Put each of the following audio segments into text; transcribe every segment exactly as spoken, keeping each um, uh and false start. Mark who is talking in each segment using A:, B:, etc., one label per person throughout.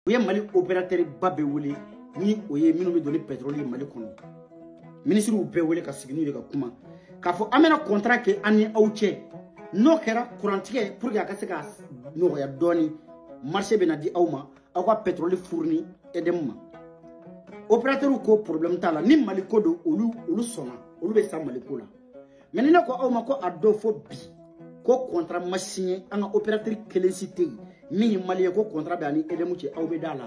A: u ye Mali opérateur ba bɛ wele ni o ye minnu bɛ don ni pétrole ye Mali kɔnɔ ministre u bɛɛ wele ka sigi n'u ye ka kuma k'a fɔ an bɛna contrat kɛ an ni aw cɛ n'o kɛra kurantigɛ pour que a ka se ka nɔgɔya dɔɔni marché bɛ na di aw ma aw ka pétrole fourni E D M ma opérateur ko problème t'a la ni Mali ko don olu olu sɔnna olu bɛ sa Mali ko la mais ni ne ko aw ma ko a dɔ fɔ bi ko contrat ma signé an ka opérateur kelen si tɛ yen min ye Malien ko contrat bɛ ani E D M cɛ aw bɛ da la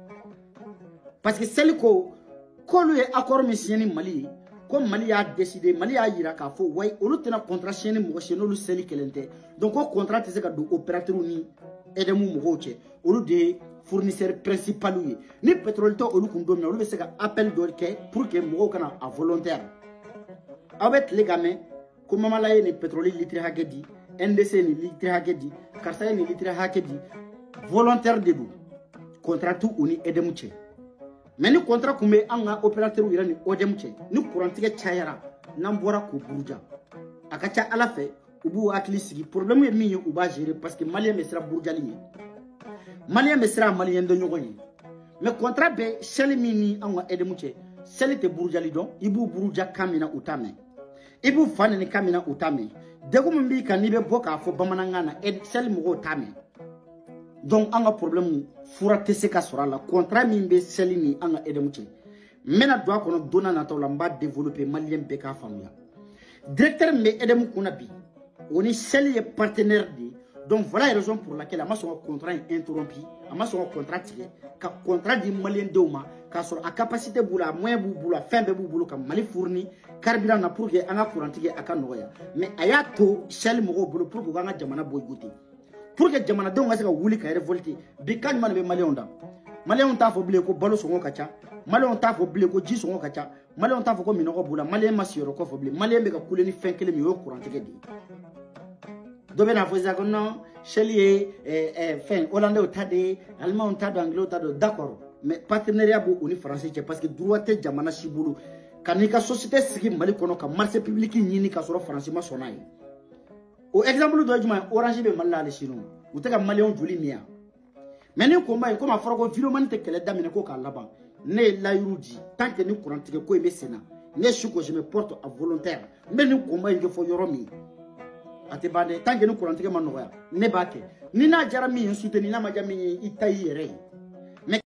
A: parce que seli ko k'olu ye accord min signé ni Mali ye ko Mali y'a décidé Mali y'a yira k'a fɔ wayi olu tɛna contrat signé ni mɔgɔ si n'olu seli kelen tɛ donc ko contrat tɛ se ka don opérateur ni E D M mɔgɔw cɛ olu de ye fournisseur principal ye ni pétrole tɛ olu kun don min na olu bɛ se ka appel dɔ kɛ pour que mɔgɔw kana a volontaire aw bɛ tile ka mɛn ko Mamala ye nin pétrole litre hakɛ di N D C ni litre hakɛ di karisa ye nin litre hakɛ di volontaire de don contrat t'u ni E D M cɛ mais ni contrat kun bɛ an ka opérateur yɛrɛ ni E D M cɛ ni kurantigɛ cayara n'an bɔra k'o buruja a ka ca Ala fɛ u b'u hakili sigi problème ye min ye u b'a gérer parce que malien bɛ siran burujali ye malien bɛ siran malien dɔ ɲɔgɔn ye mais contrat bɛ seli min ni an ka E D M cɛ seli tɛ burujali dɔn i b'u buruja kan min na u t'a mɛn i b'u fa nɛni kan min na u t'a mɛn degun min b'i kan n'i bɛ bɔ k'a fɔ bamanankan na seli mɔgɔw t'a mɛn donc an ka problème fura tɛ se ka sɔrɔ a la contrat min bɛ seli ni an ka E D M cɛ n bɛna don a kɔnɔ don n'a nataw la n b'a développer malien bɛɛ k'a faamuya directeur min bɛ E D M kunna bi o ni seli ye partenaire de ye donc voilà la raison pour laquelle a ma sɔn ka contrat in interrompu a ma sɔn ka contrat tigɛ ka contrat di malien denw ma k'a sɔrɔ a capacité b'u la a moyen b'u bolo a fɛn bɛɛ b'u bolo ka Mali fourni carburant na pour que an ka kurantigɛ a ka nɔgɔya mais a y'a to seli mɔgɔw bolo pour que u k'an ka jamana boycotter pour que jamanadenw ka se ka wuli ka révolter bi kan jumɛn de bɛ maliyɛnw da maliyɛnw t'a fɔ bilen ko balo sɔngɔ ka ca maliyɛnw t'a fɔ bilen ko ji sɔngɔ ka ca maliyɛnw t'a fɔ ko minɔgɔ b'u la maliyɛn ma siyɔrɔ kɔ fɔ bilen maliyɛn bɛ ka kule ni fɛn kelen min o ye kurantigɛ de ye dɔ bɛ n'a fɔ sisan ko non seli ye fɛn hollandais ta de ye alimanw ta don anglais ta don d'accord mais partenariat b'o o ni faransi cɛ parce que droit tɛ jamana si bolo ka n'i ka société sigi Mali kɔnɔ ka marché public ɲini ka sɔrɔ faransi ma sɔn n'a ye o exemple dɔ ye jumɛn ye orange bɛ Mali la hali sini u tɛ ka maliyɛnw joli min yan mais ni ko ma ye komi a fɔra ko virement tɛ kɛlɛ daminɛ ko k'a laban ne ye layiru di tant que ni kurantigɛ ko in bɛ sen na ne su ko je me porte à volontaire n bɛ nin combat in kɛ fɔ yɔrɔ min a tɛ ban dɛ tant que ni kurantigɛ ma nɔgɔya ne b'a kɛ ni n'a jara min ye soutenir n'a ma diya min ye i ta y'i yɛrɛ ye